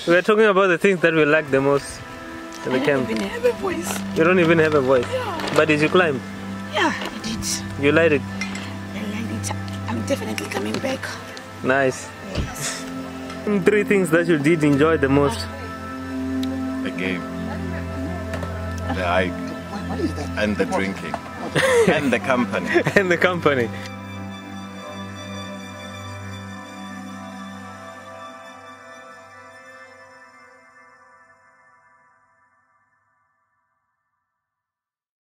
We are talking about the things that we like the most in the camp. I don't even have a voice. You don't even have a voice. Yeah. But did you climb? Yeah, I did. You liked it? I liked it. I'm definitely coming back. Nice. Yes. 3 things that you did enjoy the most. The game, the hike, What is that? and the drinking, and the company. And the company.